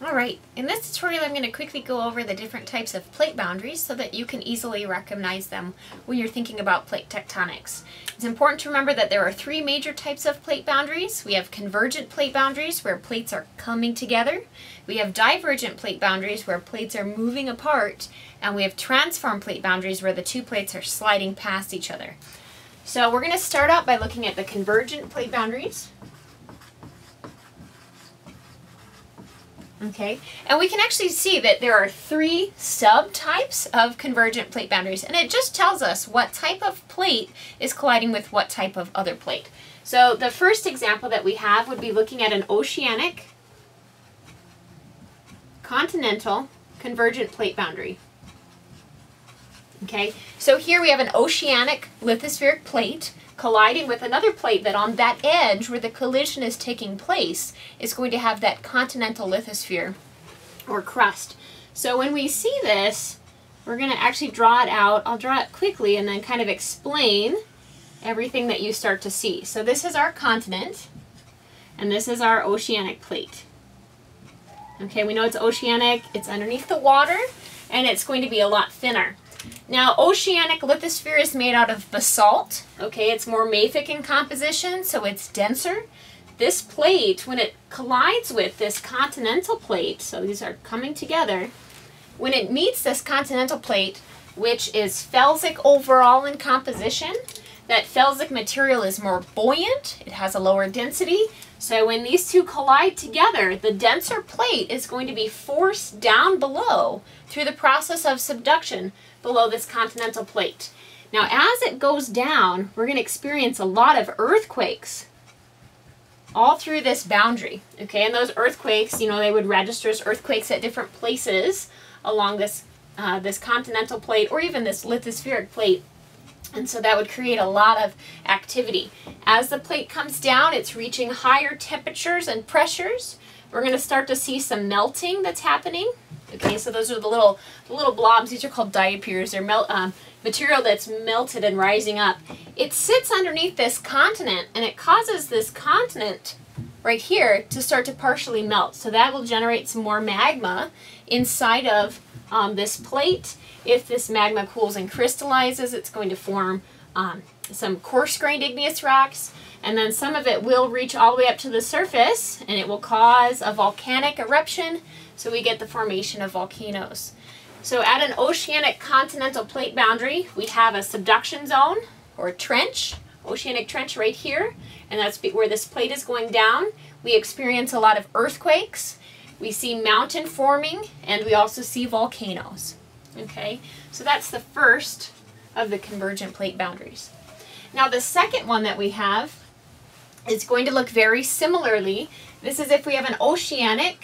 All right, in this tutorial I'm going to quickly go over the different types of plate boundaries so that you can easily recognize them when you're thinking about plate tectonics. It's important to remember that there are three major types of plate boundaries. We have convergent plate boundaries where plates are coming together. We have divergent plate boundaries where plates are moving apart. And we have transform plate boundaries where the two plates are sliding past each other. So we're going to start out by looking at the convergent plate boundaries. Okay, and we can actually see that there are three subtypes of convergent plate boundaries, and it just tells us what type of plate is colliding with what type of other plate. So the first example that we have would be looking at an oceanic, continental, convergent plate boundary. Okay, so here we have an oceanic lithospheric plate colliding with another plate that on that edge where the collision is taking place is going to have that continental lithosphere or crust. So when we see this, we're going to actually draw it out. I'll draw it quickly and then kind of explain everything that you start to see. So this is our continent and this is our oceanic plate. Okay, we know it's oceanic, it's underneath the water, and it's going to be a lot thinner. Now, oceanic lithosphere is made out of basalt. Okay, it's more mafic in composition, so it's denser. This plate, when it collides with this continental plate, so these are coming together, when it meets this continental plate, which is felsic overall in composition, that felsic material is more buoyant, it has a lower density, so when these two collide together, the denser plate is going to be forced down below through the process of subduction below this continental plate. Now as it goes down, we're going to experience a lot of earthquakes all through this boundary. Okay, and those earthquakes, you know, they would register as earthquakes at different places along this, this continental plate or even this lithospheric plate. And so that would create a lot of activity. As the plate comes down, it's reaching higher temperatures and pressures. We're going to start to see some melting that's happening. Okay, so those are the little blobs. These are called diapirs. They're material that's melted and rising up. It sits underneath this continent, and it causes this continent right here to start to partially melt. So that will generate some more magma inside of this plate. If this magma cools and crystallizes, it's going to form some coarse-grained igneous rocks, and then some of it will reach all the way up to the surface, and it will cause a volcanic eruption, so we get the formation of volcanoes. So at an oceanic continental plate boundary, we have a subduction zone, or a trench, oceanic trench right here, and that's where this plate is going down. We experience a lot of earthquakes, we see mountain forming, and we also see volcanoes. Okay, so that's the first of the convergent plate boundaries. Now the second one that we have is going to look very similarly. This is if we have an oceanic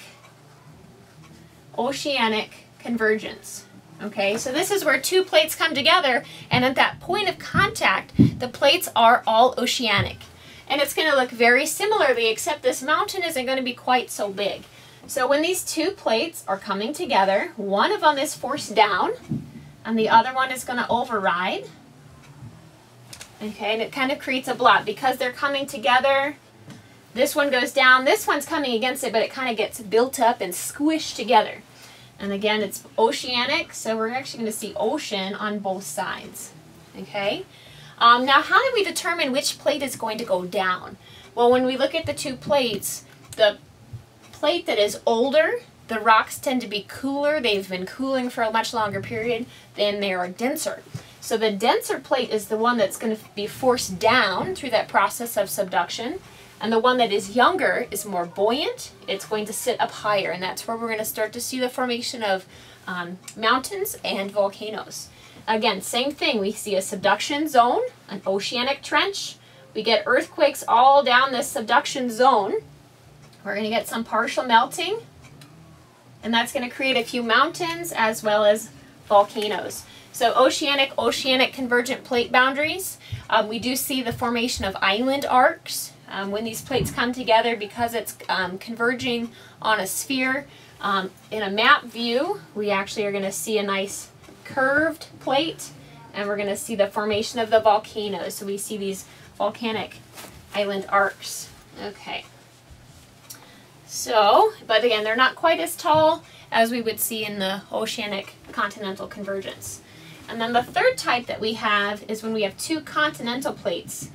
convergence. Okay, so this is where two plates come together, and at that point of contact, the plates are all oceanic. And it's going to look very similarly, except this mountain isn't going to be quite so big. So when these two plates are coming together, one of them is forced down, and the other one is going to override. Okay, and it kind of creates a blob. Because they're coming together, this one goes down, this one's coming against it, but it kind of gets built up and squished together. And again, it's oceanic, so we're actually going to see ocean on both sides. Okay, now how do we determine which plate is going to go down? Well, when we look at the two plates, the plate that is older, the rocks tend to be cooler. They've been cooling for a much longer period, then they are denser. So the denser plate is the one that's going to be forced down through that process of subduction, and the one that is younger is more buoyant. It's going to sit up higher, and that's where we're going to start to see the formation of mountains and volcanoes. Again, same thing. We see a subduction zone, an oceanic trench. We get earthquakes all down this subduction zone. We're going to get some partial melting, and that's going to create a few mountains as well as volcanoes. So oceanic convergent plate boundaries. We do see the formation of island arcs when these plates come together because it's converging on a sphere. In a map view, we actually are going to see a nice curved plate, and we're going to see the formation of the volcanoes. So we see these volcanic island arcs. Okay. So, but again, they're not quite as tall as we would see in the oceanic continental convergence. And then the third type that we have is when we have two continental plates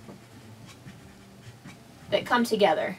that come together.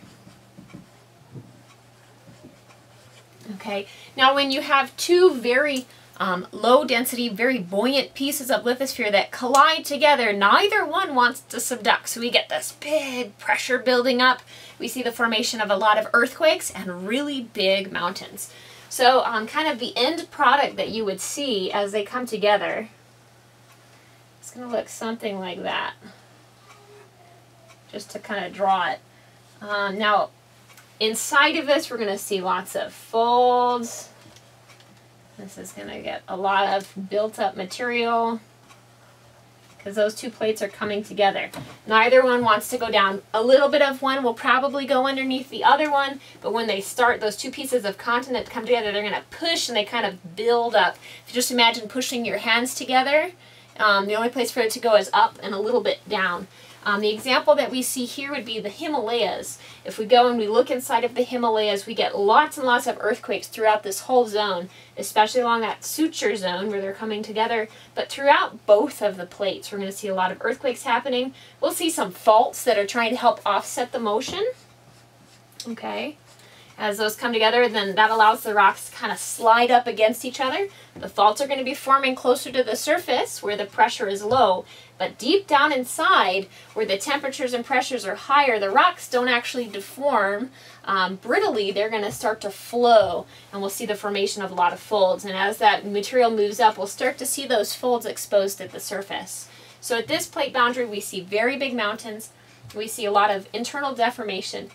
Okay, now when you have two very low density, very buoyant pieces of lithosphere that collide together, neither one wants to subduct. So we get this big pressure building up. We see the formation of a lot of earthquakes and really big mountains. So kind of the end product that you would see as they come together, it's going to look something like that, just to kind of draw it. Now, inside of this, we're going to see lots of folds. This is going to get a lot of built up material because those two plates are coming together. Neither one wants to go down. A little bit of one will probably go underneath the other one, but when they start, those two pieces of continent come together, they're going to push and they kind of build up. If you just imagine pushing your hands together, the only place for it to go is up and a little bit down. The example that we see here would be the Himalayas. If we go and we look inside of the Himalayas, we get lots and lots of earthquakes throughout this whole zone, especially along that suture zone where they're coming together. But throughout both of the plates, we're going to see a lot of earthquakes happening. We'll see some faults that are trying to help offset the motion. Okay. As those come together, then that allows the rocks to kind of slide up against each other. The faults are going to be forming closer to the surface where the pressure is low. But deep down inside, where the temperatures and pressures are higher, the rocks don't actually deform brittly. They're going to start to flow, and we'll see the formation of a lot of folds. And as that material moves up, we'll start to see those folds exposed at the surface. So at this plate boundary, we see very big mountains. We see a lot of internal deformation.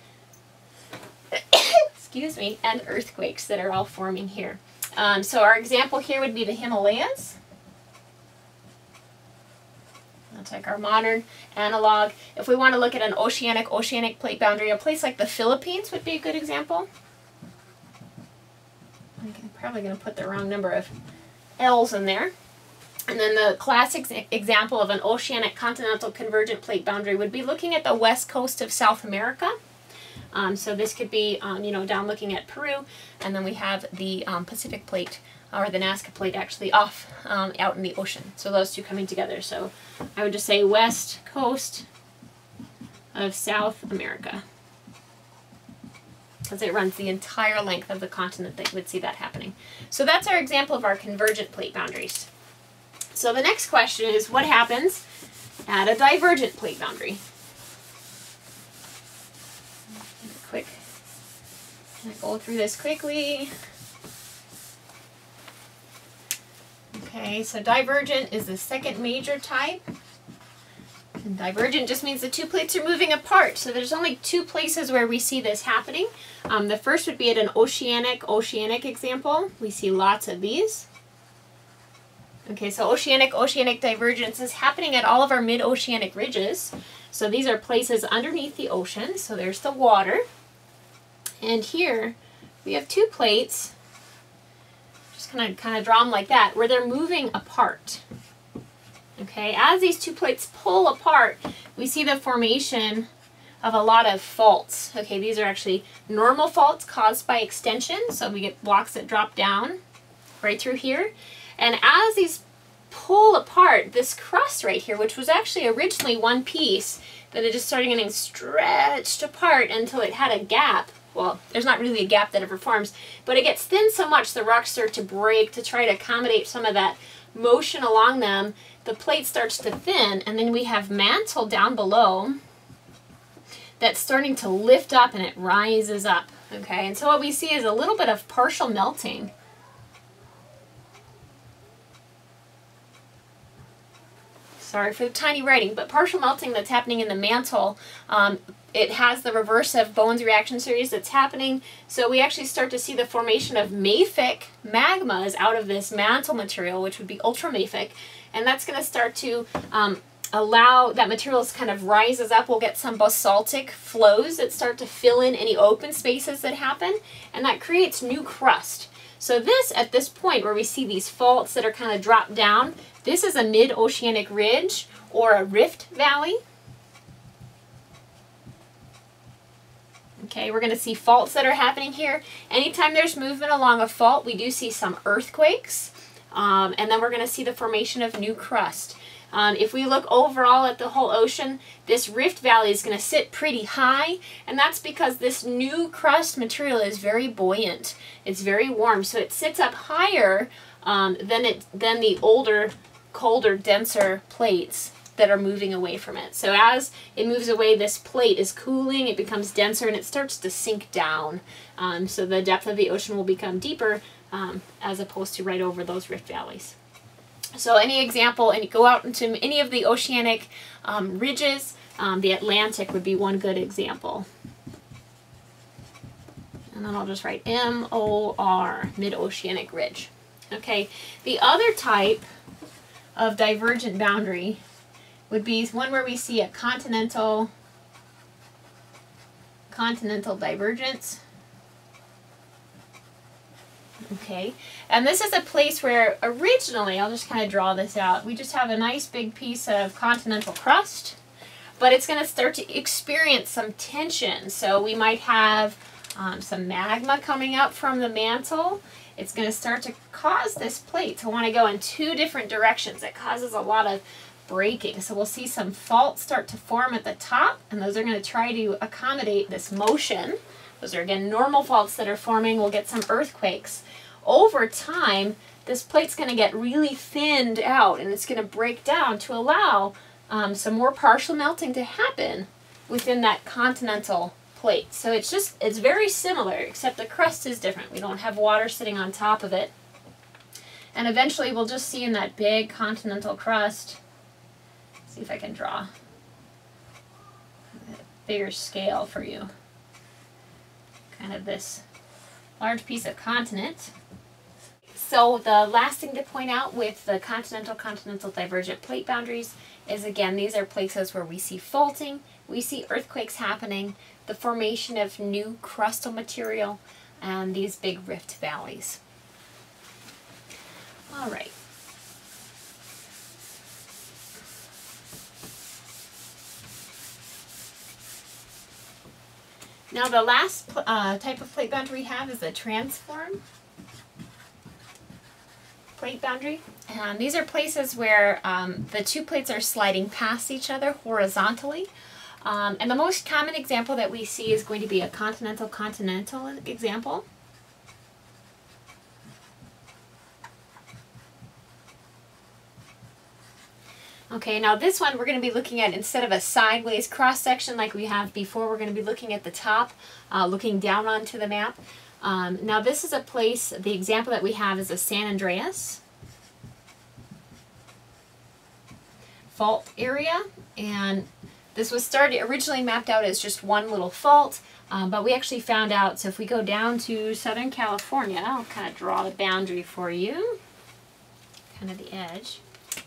Excuse me, and earthquakes that are all forming here. So our example here would be the Himalayas. That's like our modern analog. If we want to look at an oceanic plate boundary, a place like the Philippines would be a good example. I'm probably going to put the wrong number of L's in there. And then the classic example of an oceanic continental convergent plate boundary would be looking at the west coast of South America. So this could be, down looking at Peru, and then we have the Pacific plate, or the Nazca plate actually off out in the ocean. So those two coming together. So I would just say west coast of South America, because it runs the entire length of the continent that you would see that happening. So that's our example of our convergent plate boundaries. So the next question is, what happens at a divergent plate boundary? I'm going to go through this quickly. Okay, so divergent is the second major type. And divergent just means the two plates are moving apart. So there's only two places where we see this happening. The first would be at an oceanic example. We see lots of these. Okay, so oceanic divergence is happening at all of our mid-oceanic ridges. So these are places underneath the ocean. So there's the water. And here we have two plates, just kind of draw them like that, where they're moving apart. Okay, as these two plates pull apart, we see the formation of a lot of faults. Okay, these are actually normal faults caused by extension, so we get blocks that drop down right through here. And as these pull apart, this crust right here, which was actually originally one piece, then it just started getting stretched apart until it had a gap. Well, there's not really a gap that ever forms, but it gets thin so much the rocks start to break to try to accommodate some of that motion along them. The plate starts to thin, and then we have mantle down below that's starting to lift up, and it rises up. Okay, and so what we see is a little bit of partial melting. Sorry for the tiny writing, but partial melting that's happening in the mantle. It has the reverse of Bowen's reaction series that's happening. So we actually start to see the formation of mafic magmas out of this mantle material, which would be ultramafic. And that's going to start to allow that material to kind of rises up. We'll get some basaltic flows that start to fill in any open spaces that happen. And that creates new crust. So this, at this point where we see these faults that are kind of dropped down, this is a mid-oceanic ridge or a rift valley. Okay, we're going to see faults that are happening here. Anytime there's movement along a fault, we do see some earthquakes, and then we're going to see the formation of new crust. If we look overall at the whole ocean, this rift valley is going to sit pretty high, and that's because this new crust material is very buoyant. It's very warm, so it sits up higher than the older, colder, denser plates that are moving away from it. So as it moves away, this plate is cooling, it becomes denser, and it starts to sink down. So the depth of the ocean will become deeper as opposed to right over those rift valleys. So any example, and you go out into any of the oceanic ridges, the Atlantic would be one good example. And then I'll just write MOR, mid-oceanic ridge. Okay, the other type of divergent boundary would be one where we see a continental divergence. Okay, and this is a place where originally, I'll just kind of draw this out, we just have a nice big piece of continental crust, but it's going to start to experience some tension. So we might have some magma coming up from the mantle. It's going to start to cause this plate to want to go in two different directions. It causes a lot of breaking. So we'll see some faults start to form at the top, and those are going to try to accommodate this motion. Those are, again, normal faults that are forming. We'll get some earthquakes. Over time, this plate's going to get really thinned out, and it's going to break down to allow some more partial melting to happen within that continental plate. So it's very similar, except the crust is different. We don't have water sitting on top of it. And eventually we'll just see in that big continental crust, see if I can draw a bigger scale for you. Kind of this large piece of continent. So the last thing to point out with the continental divergent plate boundaries is, again, these are places where we see faulting, we see earthquakes happening, the formation of new crustal material, and these big rift valleys. All right. Now the last type of plate boundary we have is the transform plate boundary. And these are places where the two plates are sliding past each other horizontally. And the most common example that we see is going to be a continental example. Okay, now this one we're going to be looking at, instead of a sideways cross section like we have before, we're going to be looking at the top, looking down onto the map. Now this is a place, the example that we have is a San Andreas fault area, and this was originally mapped out as just one little fault, but we actually found out, so if we go down to Southern California, I'll kind of draw the boundary for you, kind of the edge.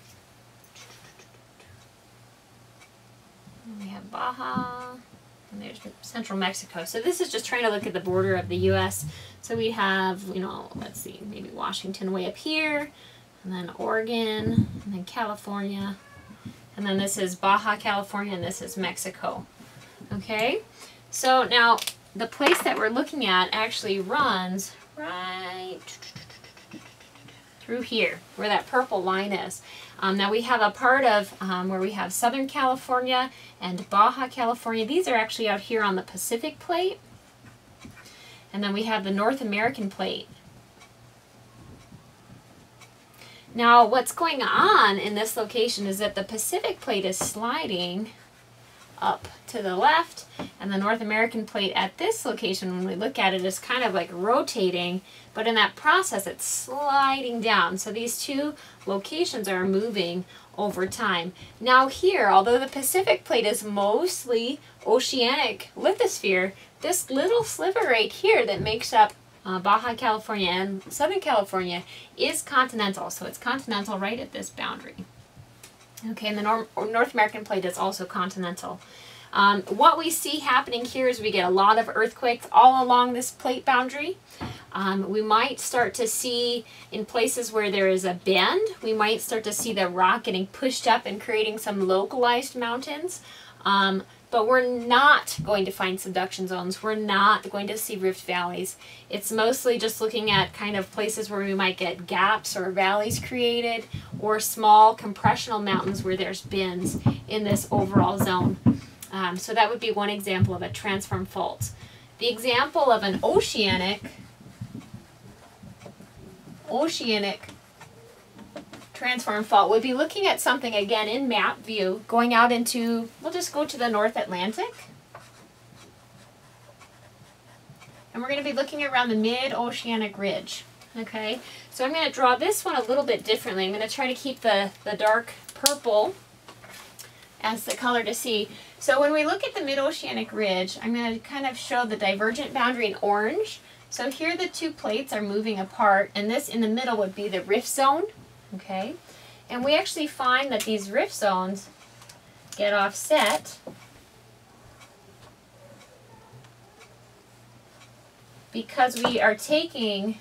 We have Baja, and there's central Mexico. So this is just trying to look at the border of the U.S. So we have, let's see, maybe Washington way up here, and then Oregon, and then California, and then this is Baja California, and this is Mexico. Okay, so now the place that we're looking at actually runs right through here, where that purple line is. Now we have a part of where we have Southern California and Baja California. These are actually out here on the Pacific plate. And then we have the North American plate. Now what's going on in this location is that the Pacific plate is sliding up to the left, and the North American plate at this location, when we look at it, is kind of like rotating, but in that process it's sliding down. So these two locations are moving over time. Now here, although the Pacific plate is mostly oceanic lithosphere, this little sliver right here that makes up Baja California and Southern California is continental. So it's continental right at this boundary. Okay, and the North American plate is also continental. What we see happening here is we get a lot of earthquakes all along this plate boundary. We might start to see, in places where there is a bend, we might start to see the rock getting pushed up and creating some localized mountains. but we're not going to find subduction zones. We're not going to see rift valleys. It's mostly just looking at kind of places where we might get gaps or valleys created, or small compressional mountains where there's bends in this overall zone. So that would be one example of a transform fault. The example of an oceanic transform fault would be looking at something again in map view, going out into, we'll just go to the North Atlantic. And we're going to be looking around the mid-oceanic ridge. Okay, so I'm going to draw this one a little bit differently. I'm going to try to keep the dark purple as the color to see. So when we look at the mid-oceanic ridge, I'm going to kind of show the divergent boundary in orange. So here the two plates are moving apart, and this in the middle would be the rift zone. Okay, and we actually find that these rift zones get offset because we are taking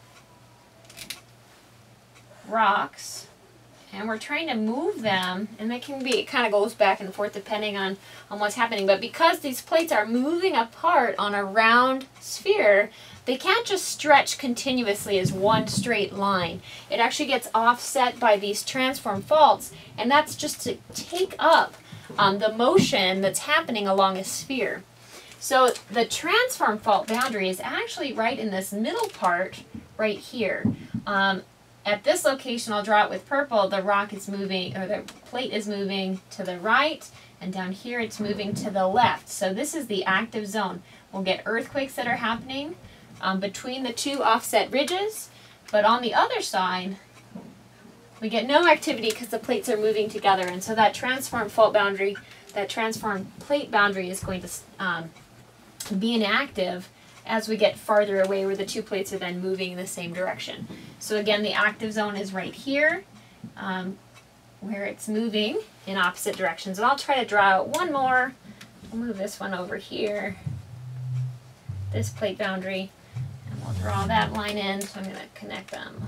rocks and we're trying to move them, and they can be, it kind of goes back and forth depending on what's happening, but because these plates are moving apart on a round sphere, they can't just stretch continuously as one straight line. It actually gets offset by these transform faults, and that's just to take up the motion that's happening along a sphere. So the transform fault boundary is actually right in this middle part right here. At this location, I'll draw it with purple, the rock is moving, or the plate is moving to the right, and down here it's moving to the left. So this is the active zone. We'll get earthquakes that are happening between the two offset ridges, but on the other side, we get no activity because the plates are moving together, and so that transform fault boundary, that transform plate boundary is going to be inactive as we get farther away where the two plates are then moving in the same direction. So again, the active zone is right here where it's moving in opposite directions. And I'll try to draw out one more. I'll move this one over here, this plate boundary, and we'll draw that line in. So I'm going to connect them.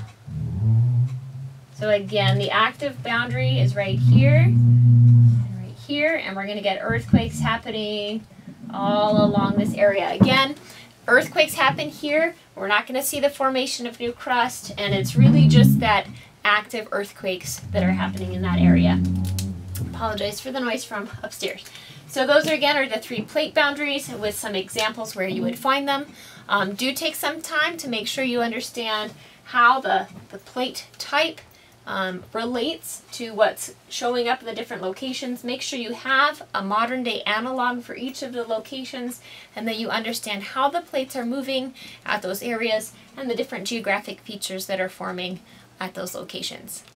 So again, the active boundary is right here and right here, and we're going to get earthquakes happening all along this area. Again, earthquakes happen here. We're not going to see the formation of new crust, and it's really just that active earthquakes that are happening in that area. Apologize for the noise from upstairs. So those are the three plate boundaries with some examples where you would find them. Do take some time to make sure you understand how the plate type relates to what's showing up in the different locations. Make sure you have a modern day analog for each of the locations, and that you understand how the plates are moving at those areas and the different geographic features that are forming at those locations.